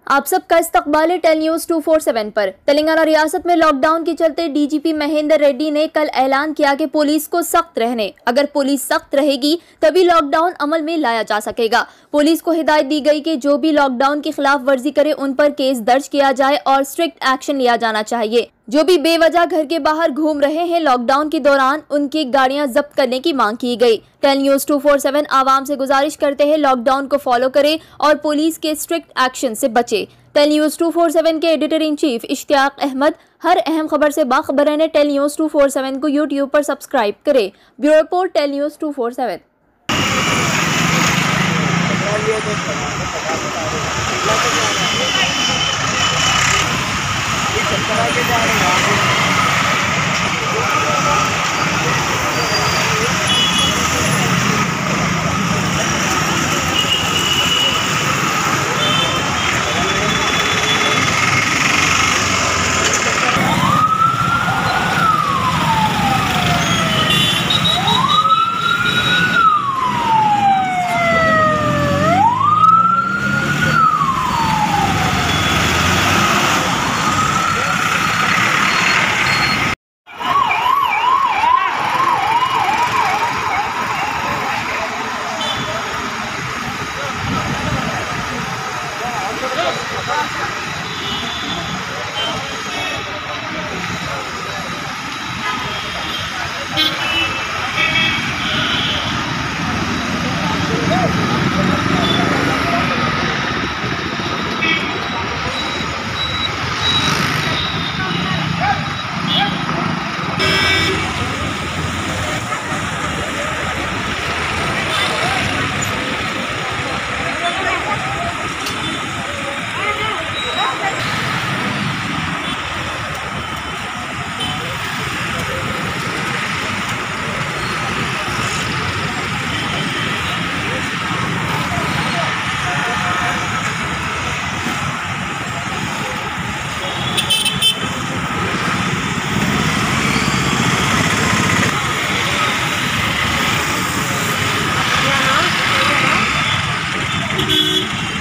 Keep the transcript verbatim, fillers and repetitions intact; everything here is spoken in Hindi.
आप सबका इस्तकबाल Tel News two four seven पर। तेलंगाना रियासत में लॉकडाउन के चलते डीजीपी महेंद्र रेड्डी ने कल ऐलान किया कि पुलिस को सख्त रहने अगर पुलिस सख्त रहेगी तभी लॉकडाउन अमल में लाया जा सकेगा। पुलिस को हिदायत दी गई कि जो भी लॉकडाउन की खिलाफ वर्जी करे उन पर केस दर्ज किया जाए और स्ट्रिक्ट एक्शन लिया जाना चाहिए। जो भी बेवजह घर के बाहर घूम रहे हैं लॉकडाउन के दौरान उनकी गाड़ियां जब्त करने की मांग की गई। Tel News two four seven आवाम से गुजारिश करते हैं लॉकडाउन को फॉलो करें और पुलिस के स्ट्रिक्ट एक्शन से बचे। Tel News two four seven के editor in chief Ishtiaq Ahmad हर अहम खबर से बाखबर रहने Tel News two four seven को यूट्यूब पर सब्सक्राइब करें। Bureau report Tel News two four seven. Thank you.